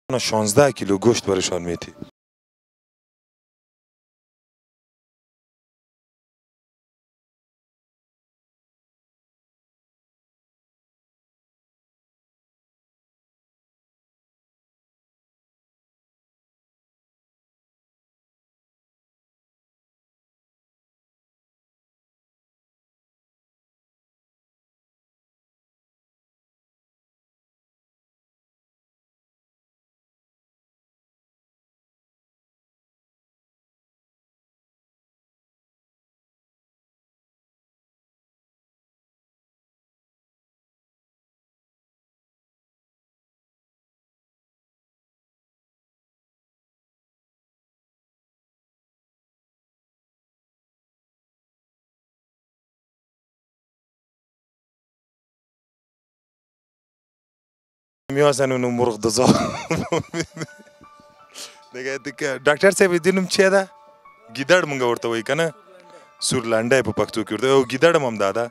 16 کیلو گوشت برشان میتی. میازن اونو مرغ دزا. دیگه ډاکټر صاحب دینم چی ده؟ ګیدړ مونږ ورته وایي کنه، سورلنډی په پښتو کې ورته، او ګیدړ هم همدا ده.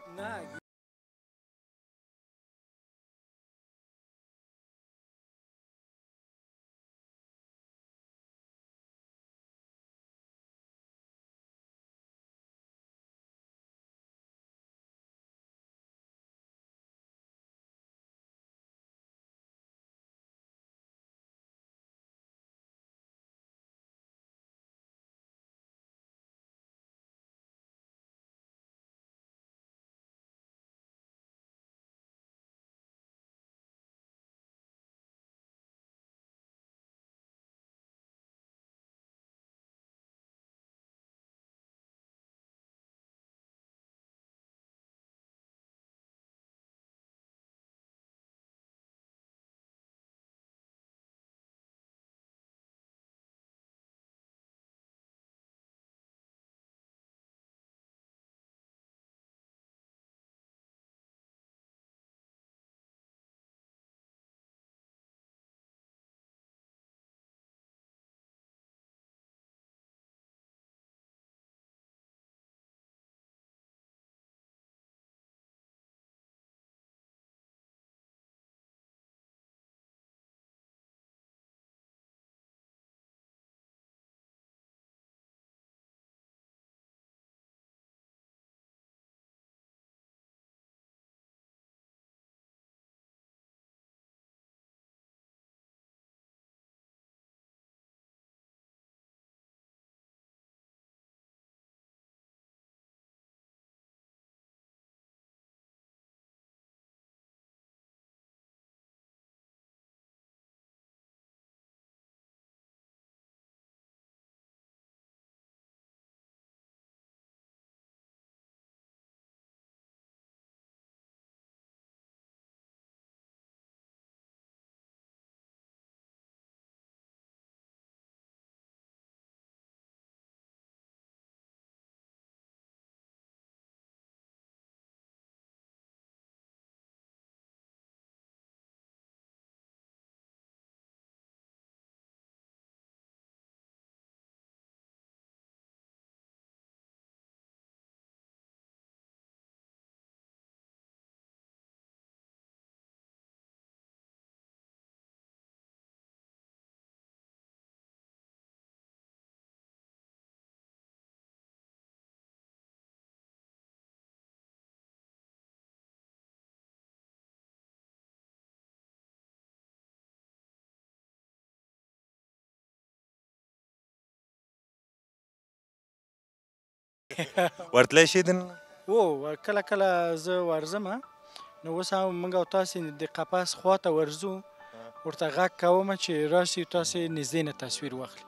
ورتلی شي دننه؟ او کله کله زه ورځم، نو اوس هم موږ او تاسې د قفس خواته ورځو، ورته غږ کوم چې راسي تاسې نږدې نه تصویر واخلي.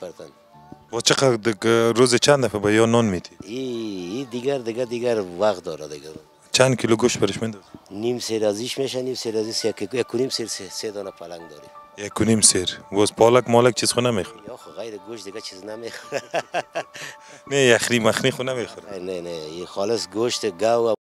بردن. و چقدر روز چند دفعه به یا نان میدی؟ این دیگر وقت داره دیگر. چند کیلو گوشت برش میدی؟ نیم سیر ازیش میشه، نیم سیر ازیش یک و نیم سیر 3 دانه پلنگ داری. 1.5 سیر. واس پالک مالک چیز خو نمیخوره؟ یا خو غیر گوشت دیگه چیز نمیخوره. نه یخنی مخنی خو نمیخوره؟ نه این خالص گوشت گاو.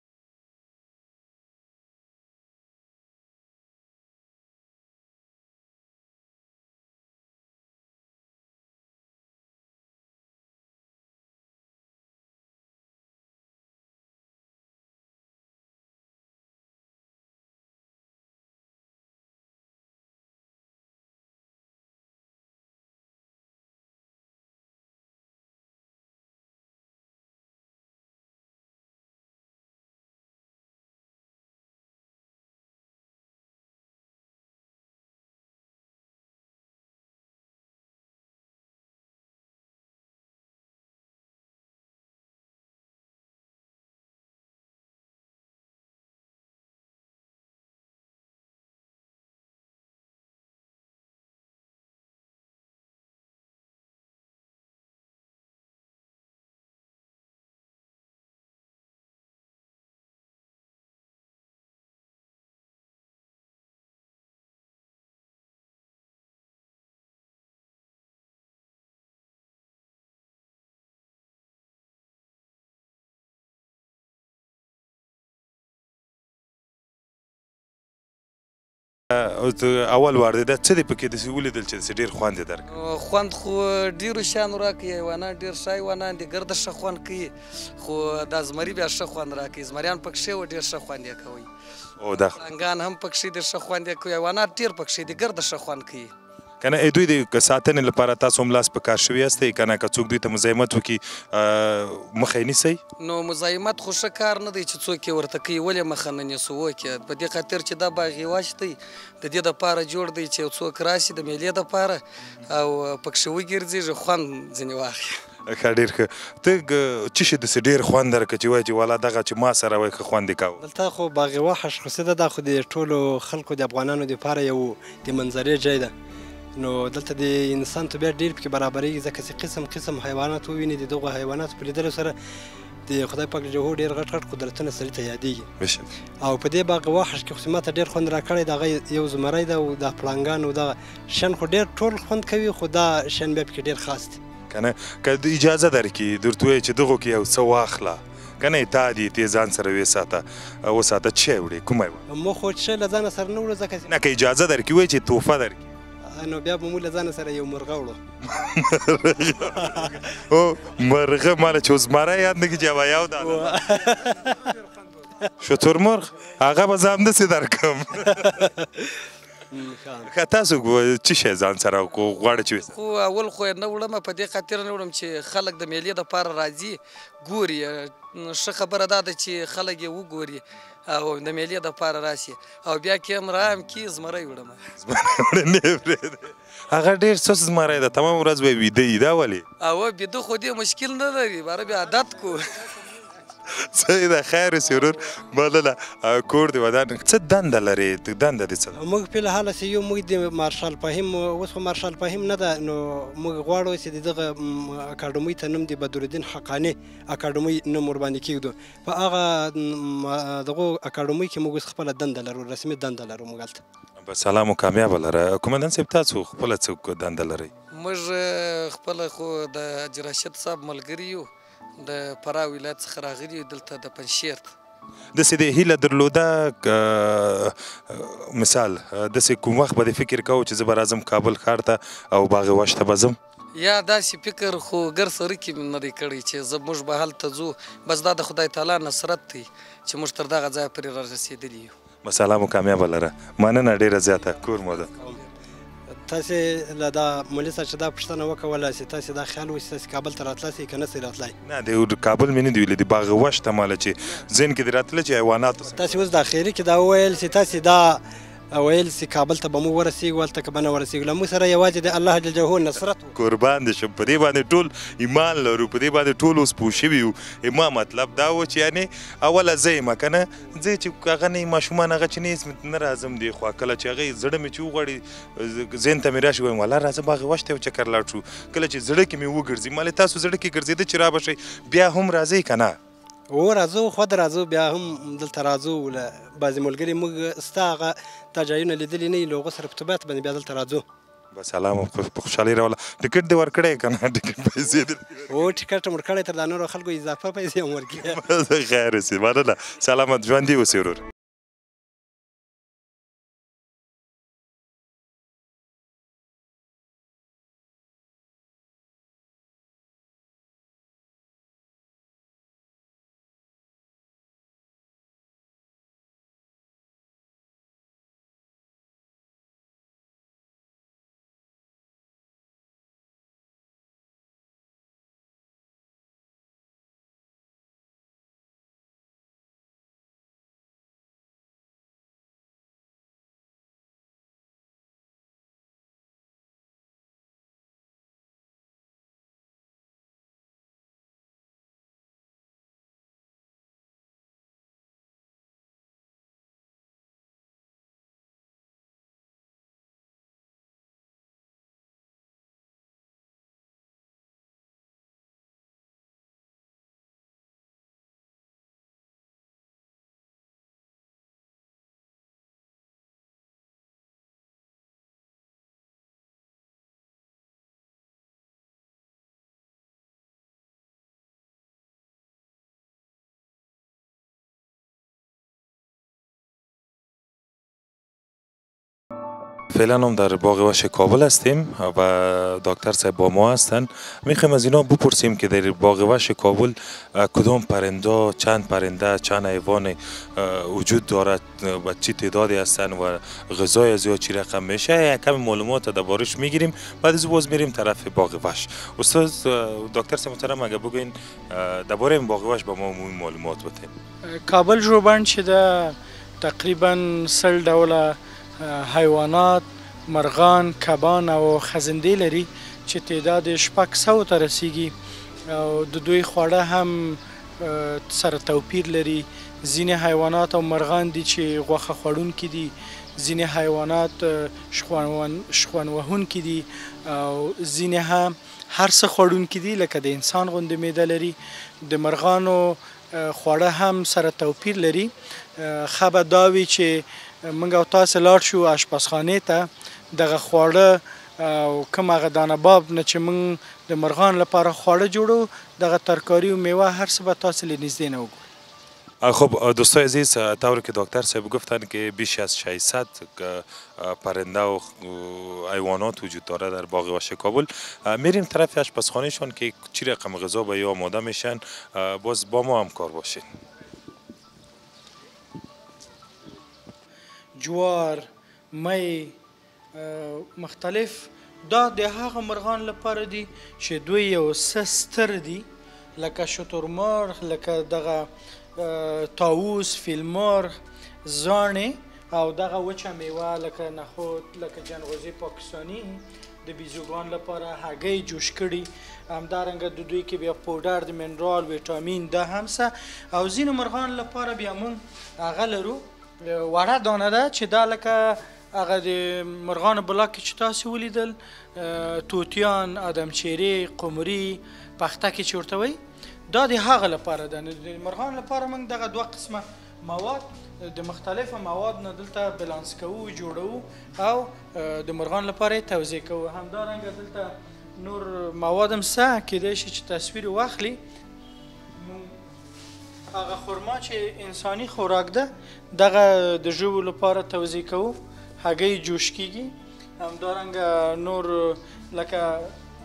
اول واردات څه دی پکې داسې ولیدل چې ډېر خوند یې درک خوند خو ډېرو شیانو راکوي حیوانات ډېر ښه حیوانان دي ګرده ښه خوند کوي خو دا زمري بیا ښه خوند راکوي زمریان پکښې و ډېر ښه خوند یې کوي او دا پړانګان هم پکښې ډېر ښه خوند یې کوي حیوانات ډېر پکښې دي ګرده ښه خوند کوي که نه دوی د ساتنې لپاره تاسو هم لاس په کار شوي یاستئ که نه که څوک دوی ته مزاحمت وکړي مخه یې نیسئ نو مزاحمت خو ښه کار نه دی چې څوک یې ورته کوي ولې مخه نه نیسو وکړه په دې خاطر چې دا باغ یې واچتی د دې دپاره جوړ دی چې یو څوک راشي د میلې دپاره او پکښې وګرځېږي خوند ځینې واخلي ښه ډېر ښه ته څه شي داسې ډېر خوند درکړه چې وایي چې والا دغه چې ما سره وایي ښه خوند یې کاوه دلته خو باغ وحش خصوصي ده دا خو د ټولو خلکو د افغانانو دپاره یو د منظرې ځای ده نو دلته د انسان طبیعت ډېر پکې برابرېږي ځکه چې قسم حیوانات وویني د دغو حیواناتو په لیدلو سره د خدای پاک جهو ډېر غټ قدرتونه سړي ته یادېږي او په دې باغ وحش کې خو ماته ډېر خوند راکړی د هغه یو زمری ده او د پړانګانو دغه شن خو ډېر ټول خوند کوي خو دا شن بیا پکې ډېر خاص دی که نه که اجازه درکړي درته ووایي چې دغو کې یو څه واخله که نه تا دي ته ځان سره وساته چای وړې کومه وه موږ خو څه له ځانه سره نه وړو ځکه نه که اجازه درکړي وایي چې تحفه درکړي نو بیا به مو له ځانه سره یو مرغه وړو مرغه ماله چې زمری یاد نه کړي چې هوایاو ده شترمرغ هغه به زه همداسې درکړم که تاسو څه شی ځان سره غواړئ چې خو اول خو یې نه وړم په دې خاطر نه وړم چې خلک د میلې دپاره راځي ګوري ښه خبره دا ده چې خلک یې وګوري او د میلې دپاره راسي او بیا کیمرا هم کې زمری وړم هغه ډېر سست زمری ده تمام ورځ به ویده وي دا ولې او بیده خو دې مشکل نه لري باره بیا عادت کو صحیح ده خیر اوسې ورور مننه کور دې ودان څه دنده لرې دنده دې څه ده موږ فلحال چې یو موږ د مارشال فهیم اوس خو مارشال فهیم نه ده نو موږ غواړو چې د دغه اکاډمۍ ته نوم د بدرالدین حقاني اکاډمۍ نوم ورباندې کېږدو په هغه دغو اکاډمۍ کې موږ اوس خپله دنده لرو رسمي دنده لرو موږ هلته په سلام و کامیابه لره کومندان صاحب تاسو خپله څه دنده لرئ موږ خپله خو د حاجي راشد صاحب ملګري یو د فراه ولایت څخه راغلي یو دلته د پنجشیر داسې د هیله درلوده مثال داسې کوم وخت به د فکر کوو چې زه به راځم کابل ښار ته او باغ وحش ته به ځم یا داسې فکر خو ګر سره کې نه دی کړی چې موږ به هلته ځو بس دا د خدای تعالی نصرت دی چې موږ تر دغه ځایه پورې رارسېدلي یو سلام و کامیابه لره مننه ډېره زیاته کور مو ده تاسې له دا مولي صاحب چې دا پوښتنه وکوله چې تاسې دا خیال و چې تاسې کابل ته راتلای سئ که نه سئ راتلای نه د کابل مې نه دی ویلي د باغ وحش ته ماله چې ذهن کې دې راتله چې حیواناتو تاسې اوس د اخري کې دا وویل چې تاسې دا ویل سي کابل ته به موږ ورسېږو هلته که به نه ورسېږو له موږ سره یوازې د الله جل جلاله نصرت و. قربان دې شم. په دې باندې ټول ایمان لرو، په دې باندې ټول اوس پوه شوي یو. ما مطلب دا و چې یعنې اوله زه یم که نه، زه چې هغه نه ماشومان هغه چې نه راځم دې خوا، کله چې هغه زړه مې چې وغواړي ذهن ته مې راشي وایم والله راځه به هغې وخت ته یو چکر لاړ شو. کله چې زړه کې مې وګرځي مالې تاسو زړه کې ګرځېده چې را به شئ بیا هم راځئ که نه؟ و راځو خود راځو بیا هم دلته راځو له بعضې ملګري موږ ستا هغه دا ځایونه لیدلي نه یي له هغو سره په طبیعت باندې بیا دلته راځو. بس سلام په خوشحالۍ راوله. ټکټ دې ورکړی که نه؟ ټکټ پیسې دې و ټکټ مې ورکړی تر دا نورو خلکو اضافه پیسې هم ورکړي. خیر اوسې مننه. سلامت ژوندي اوسې ورور. فعلا هم در باغ وحش کابل هستیم و دکتر صاحب با ما هستند. میخوایم از اینا بپرسیم که در باغ وحش کابل کدام پرنده، چند پرنده، چند حیوان وجود دارد و چی تعدادی هستند و غذای از یا چی رقم میشه، کمی معلومات دربارش میگیریم. بعد از باز میریم طرف باغ وحش. استاد دکتر صاحب محترم اگه بگوین درباره باغ وحش به ما معلومات بدین. کابل ژوبڼ چې ده تقریبا 100 ډوله حیوانات، مرغان، کبان او خزندې لري چې تعداد 600 ته رسیږي او د دوی خواړه هم سره توپیر لري. ځینې حیوانات او مرغان دي چې غوښه خوړونکي دي، ځینې حیوانات شخوان وهونکي دي او ځینې هم هر څه خوړونکي دي لکه د انسان غوندې معده لري. د مرغانو خواړه هم سره توپیر لري. ښه به دا وي چې موږ او تاسې لاړ شو اشپزخانې ته دغه خواړه او کوم هغه دانه باب نه چې موږ د مرغان لپاره خواړه جوړو دغه ترکاری و میوه هر څه به تاسې له نږدې نه وګورئ. خب دوستای عزیز، طوری که دکتر صاحب گفتن که بیش از 600 پرنده و حیوانات وجود داره در باغ وحش کابل. میریم طرف آشپزخانهشان که چی رقم غذا به یا آماده میشن. باز با ما همکار باشین. جوار، می، مختلف دا د هغه مرغان لپاره دي چې دوی یو څه ستر دي لکه شترمرغ، لکه دغه طاووس، فیلمرغ، زاڼې او دغه وچه میوه لکه نخود، لکه جنغوزي پاکستاني د بیزوګان لپاره هګۍ جوش کړي. همدارنګه د دوی کې بیا پوډر د منرال ویټامین دا هم څه. او ځینې مرغان لپاره بیا موږ هغه لرو وړه دانه ده چې دا لکه هغه د مرغانو بلاک چې تاسې ولیدل توتیان، ادمچیرې، قمري، پختکې چې ورته وایي دا د هغه لپاره ده. د مرغانو لپاره موږ دغه 2 قسمه مواد د مختلفو مواد نه دلته بلانس کوو، جوړوو او د مرغانو لپاره یې توزیع کوو. همدارنګه دلته نور مواد هم شته کیدای شي چې تصویر واخلي. هغه خرما چې انساني خوراک ده دغه د ژوو لپاره توزیع کوو، هګۍ جوش کیږي. همدارنګه نور لکه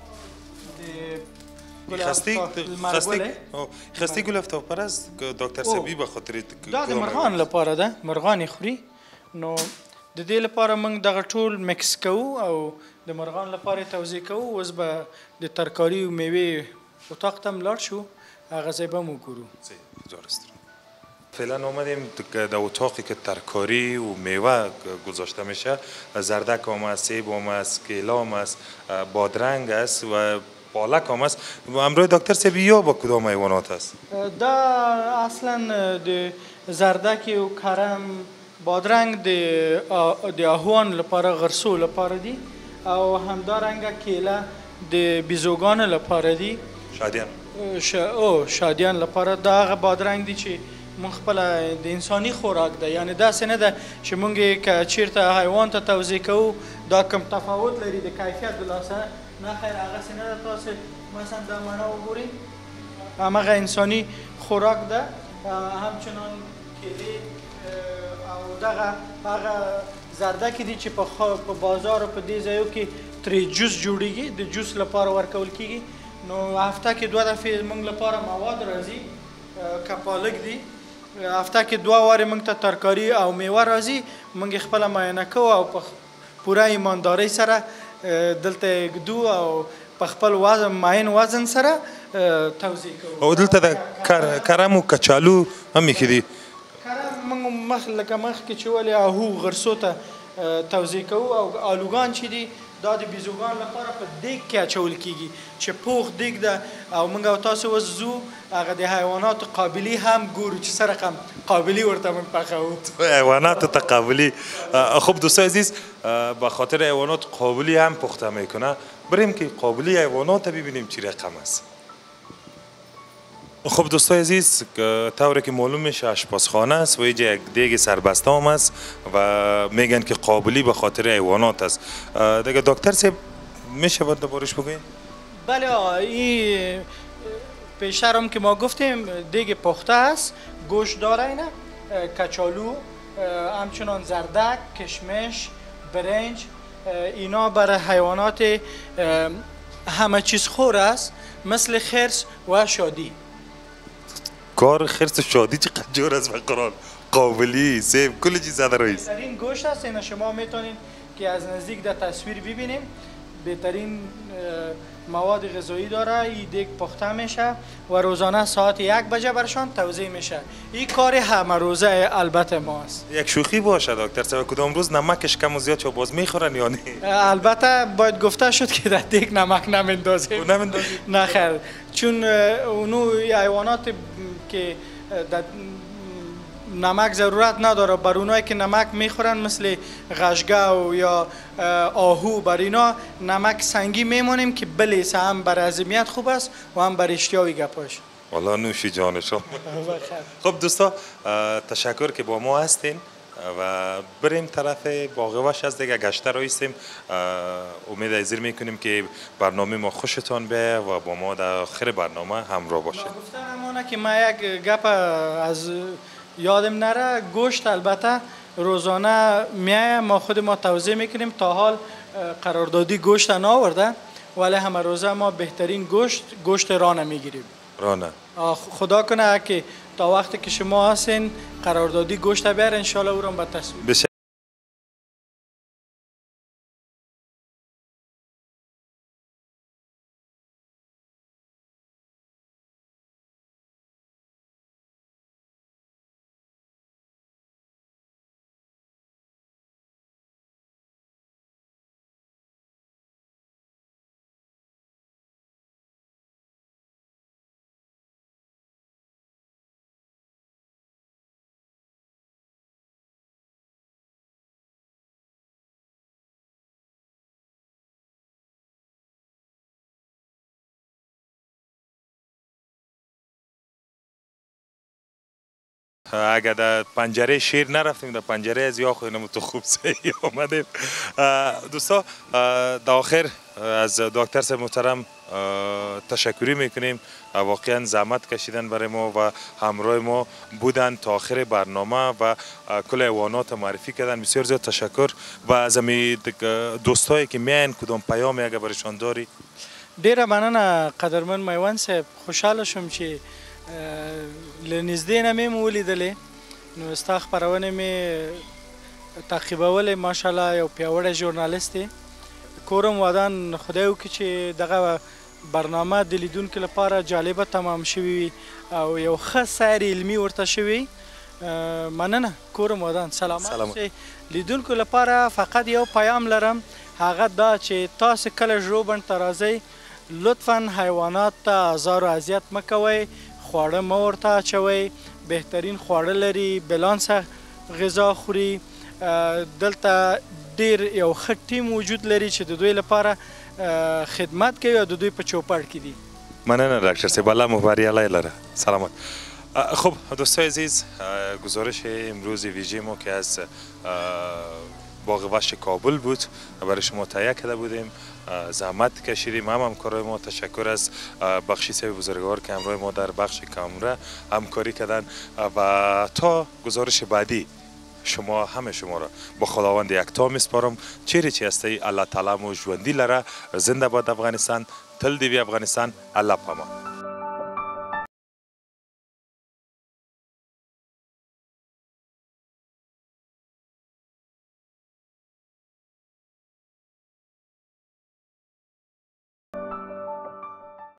خستی گل افتاب پرست که دکتر صاحبی به خاطر دا د مرغان لپاره ده، مرغان خوري. نو د دې لپاره موږ دغه ټول مکس کوو او د مرغان لپاره توزیع کوو. اوس به د ترکاري او میوې اتاق ته هم لاړ شو، هغه ځای به مو ګورو. فعلا آمدیم در اتاقی که ترکاری و میوه گذاشته میشه. زردک هم است، سیب هم است، کیلا هم است، بادرنگ است و پالک هم است. امروز دکتر صاحب یا با کدام حیوانات است؟ دا اصلا د زردک و کرم بادرنگ د آهوان لپاره غرسو لپاره دی او همدارنګه کیله د بیزوګانو لپاره دی. شادیان لپاره دا هغه بادرنګ دی چې مونږ خپله د انساني خوراک ده، یعنې داسې نه ده چې مونږ یې که چېرته حیوان ته توضیح کوو دا کوم تفاوت لري د کیفیت د لاسه، نه خیر هغسې نه ده. تاسې مثلا دا مڼه وګورئ، همغه انساني خوراک ده. همچنان کیلې او دغه هغه زردکې دي چې په بازار او په دې ځایو کې ترې جوس جوړېږي، د جوس لپاره ورکول کېږي. نو هفته کې 2 دفعې موږ لپاره مواد راځي که پالک دي، هفته کې 2 وارې موږ ته ترکاري او میوه راځي، موږ یې خپله معاینه کوو او په پوره ایماندارۍ سره دلته ږدو او په خپل معین وزن سره توضیح کوو. او دلته د کرم و کچالو هم ایښي دي. کرم موږ لکه مخکې چې ولې آهو غرسو ته توضیح کوو، او آلوګان چې دي دا د بیزوګان لپاره په دیګ کې اچول کېږي چې پوخ دیګ ده. او موږ او تاسو اوس ځو هغه د حیواناتو قابلي هم ګورو چې څه رقم قابلي ورته موږ پخوو. حیوانات تقابلی. خب دوستان عزیز، به خاطر حیوانات قابلی هم پخته میکنه. بریم که قابلی حیوانات ببینیم چی رقم است. خب دوستان عزیز، طوری که معلوم میشه آشپزخانه است و اینجا یک دیگ سربسته هم است و میگن که قابلی به خاطر حیوانات است. دیگه دکتر صاحب میشه باید دربارش بگویید؟ بله، این پیشتر هم که ما گفتیم دیگ پخته است، گوشت داره اینه، کچالو، همچنان زردک، کشمش، برنج، اینا برای حیوانات همه چیز خور است، مثل خرس و شادی. کار خرس و شادی چقدر جور است به قرآن. قابلی، سیب، کل چیز زده رئیس. بهترین گوشت است، این شما میتونید که از نزدیک در تصویر ببینیم. بهترین مواد غذایی داره. این دیگ پخته میشه و روزانه ساعت 1 بجه برشان توزیع میشه. این کار همه روزه البته ماست. یک شوخی باشه دکتر صاحب، کدام روز نمکش کم و زیاد چه باز میخورن یا نه؟ البته باید گفته شد که در دیگ نمک نمیندازیم. نه خیر، چون اونو حیوانات که نمک ضرورت نداره، بر اونایی که نمک میخورن مثل غشگاو یا آهو، بر اینا نمک سنگی میمونیم که بلیسه، هم بر عظمیت خوب است و هم بر اشتیاقی گپاش. والا نوشی جان شما. خب دوستا، تشکر که با ما هستین و بریم طرف باغ وحش از دیگه گشته رایستیم. امید ایزیر میکنیم که برنامه ما خوشتان بیه و با ما در آخر برنامه همراه باشه. گفتنمونه که ما یک گپ از یادم نره، گوشت البته روزانه میایه، ما خود ما توزیع میکنیم. تا حال قراردادی گوشت نآورده، ولی همه روزه ما بهترین گوشت رانه میگیریم. رانه خدا کنه که تا وقتی که شما هستین قراردادی گوشت بیار، انشالله او را به تصویر. اگر در پنجره شیر نرفتیم، در پنجره از یا خودمون تو خوب سعی آمدیم. دوستا، در آخر از دکتر صاحب محترم تشکری میکنیم. واقعا زحمت کشیدن برای ما و همراه ما بودن تا آخر برنامه و کل حیوانات معرفی کردن. بسیار زیاد تشکر. و از دوستایی که میاین کدام پیامی اگر برشان داری؟ ډیره مننه قدرمن میوند صاحب، خوشحاله شوم چې له نږدې نه مې ولیدلې، نو ستا خپرونې مې تعقیبولې. ماشاءالله یو پیاوړی ژورنالیست یې. کورم ودان خدای وکړي چې دغه برنامه د لیدونکو لپاره جالبه تمام شوي وي او یو ښه سیر علمي ورته شوي. مننه کور مودان سلامت. سلامت لیدونکو لپاره فقط یو پیام لرم هغه دا چې تاسو کله ژوبڼ ته راځئ لطفا حیوانات ته آزار و اذیت مه کوئ خواړه مه ورته اچوئ بهترین خواړه لري بلانسه غذا خوري دلته ډیر یو ښه ټیم وجود لري چې د دوی لپاره خدمت کوي او د دوی په چوپړ کې دي. مننه دکتر صاحب، الله مو بریالی لره. سلامت. خب دوستای عزیز، گزارش امروز ویژه ما که از باغ وحش کابل بود برای شما تهیه کرده بودیم. زحمت کشیدیم، هم همکارای ما. تشکر از بخشی صاحب بزرگوار که همراه ما در بخش کامره همکاری کردن و تا گزارش بعدی شما همه شما را با خداوند یکتا میسپارم. چیری چی هستی الله تعالی مو ژوندي لره. زنده باد افغانستان، تل دی وی افغانستان. الله پامان.